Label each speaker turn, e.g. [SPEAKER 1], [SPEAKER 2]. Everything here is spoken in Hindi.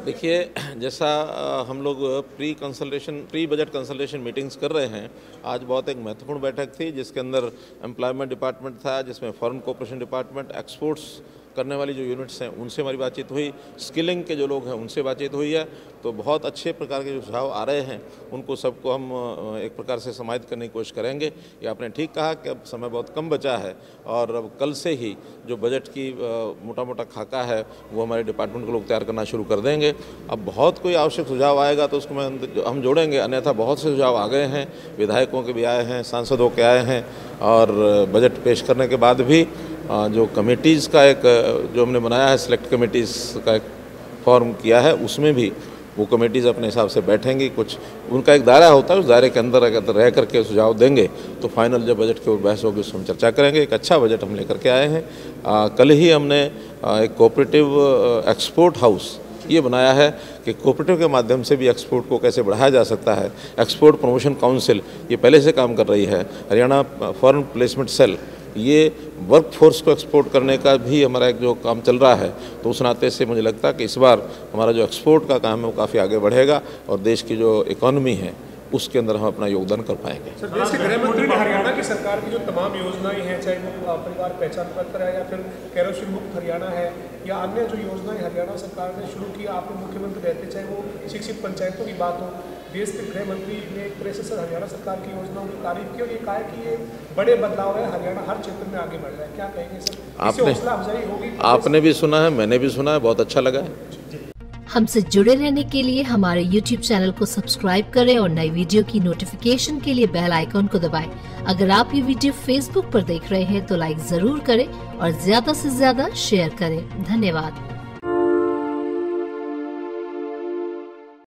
[SPEAKER 1] देखिए, जैसा हम लोग प्री बजट कंसल्टेशन मीटिंग्स कर रहे हैं, आज बहुत एक महत्वपूर्ण बैठक थी जिसके अंदर एम्प्लॉयमेंट डिपार्टमेंट था, जिसमें फॉरेन कोऑपरेशन डिपार्टमेंट, एक्सपोर्ट्स करने वाली जो यूनिट्स हैं उनसे हमारी बातचीत हुई, स्किलिंग के जो लोग हैं उनसे बातचीत हुई है। तो बहुत अच्छे प्रकार के जो सुझाव आ रहे हैं उनको सबको हम एक प्रकार से समाहित करने की कोशिश करेंगे। ये आपने ठीक कहा कि अब समय बहुत कम बचा है और अब कल से ही जो बजट की मोटा मोटा खाका है वो हमारे डिपार्टमेंट के लोग तैयार करना शुरू कर देंगे। अब बहुत कोई आवश्यक सुझाव आएगा तो उसको हम जोड़ेंगे, अन्यथा बहुत से सुझाव आ गए हैं, विधायकों के भी आए हैं, सांसदों के आए हैं और बजट पेश करने के बाद भी जो कमेटीज़ का एक जो हमने बनाया है, सिलेक्ट कमेटीज़ का एक फॉर्म किया है, उसमें भी वो कमेटीज़ अपने हिसाब से बैठेंगी। कुछ उनका एक दायरा होता है, उस दायरे के अंदर अगर रह करके सुझाव देंगे तो फाइनल जब बजट के ऊपर बहस होगी उसमें चर्चा करेंगे। एक अच्छा बजट हम लेकर के आए हैं। कल ही हमने एक कोऑपरेटिव एक्सपोर्ट हाउस ये बनाया है कि कोऑपरेटिव के माध्यम से भी एक्सपोर्ट को कैसे बढ़ाया जा सकता है। एक्सपोर्ट प्रमोशन काउंसिल ये पहले से काम कर रही है। हरियाणा फॉरेन प्लेसमेंट सेल ये वर्क फोर्स को एक्सपोर्ट करने का भी हमारा एक जो काम चल रहा है, तो उस नाते से मुझे लगता है कि इस बार हमारा जो एक्सपोर्ट का काम है वो काफ़ी आगे बढ़ेगा और देश की जो इकॉनमी है उसके अंदर हम अपना योगदान कर पाएंगे।
[SPEAKER 2] सर, देश के गृह मंत्री ने हरियाणा की सरकार की जो तमाम योजनाएं हैं, चाहे वो परिवार पहचान पत्र है या फिर केरोसिन मुक्त हरियाणा है या अन्य जो योजनाएं हरियाणा सरकार ने शुरू की, आपने मुख्यमंत्री रहते, चाहे वो शिक्षित पंचायतों की बात हो, देश के गृह मंत्री ने एक तरह से सर हरियाणा सरकार की योजनाओं की तारीफ की और ये कहा कि ये बड़े बदलाव है, हरियाणा हर क्षेत्र में आगे बढ़ रहा है। क्या कहेंगे सर, इससे हौसला अफजाई होगी?
[SPEAKER 1] आपने भी सुना है, मैंने भी सुना है, बहुत अच्छा लगा है।
[SPEAKER 3] हमसे जुड़े रहने के लिए हमारे YouTube चैनल को सब्सक्राइब करें और नई वीडियो की नोटिफिकेशन के लिए बेल आइकॉन को दबाएं। अगर आप ये वीडियो Facebook पर देख रहे हैं तो लाइक जरूर करें और ज्यादा से ज्यादा शेयर करें। धन्यवाद।